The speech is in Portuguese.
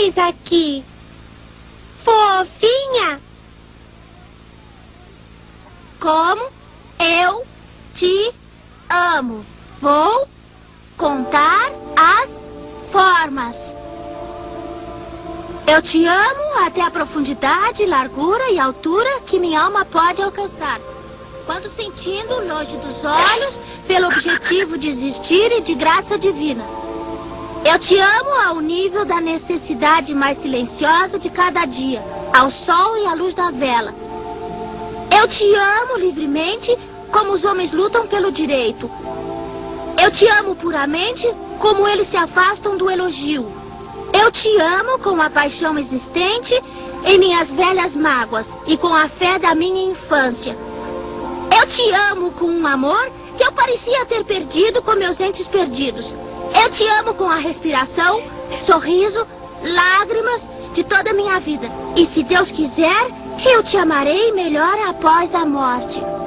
fiz aqui? Fofinha? Como eu te amo. Vou contar as formas. Eu te amo até a profundidade, largura e altura que minha alma pode alcançar. Quando sentindo, longe dos olhos, pelo objetivo de existir e de graça divina. Eu te amo ao nível da necessidade mais silenciosa de cada dia, ao sol e à luz da vela. Eu te amo livremente, como os homens lutam pelo direito. Eu te amo puramente, como eles se afastam do elogio. Eu te amo com a paixão existente em minhas velhas mágoas e com a fé da minha infância. Eu te amo com um amor que eu parecia ter perdido com meus entes perdidos. Eu te amo com a respiração, sorriso, lágrimas de toda a minha vida. E se Deus quiser, eu te amarei melhor após a morte.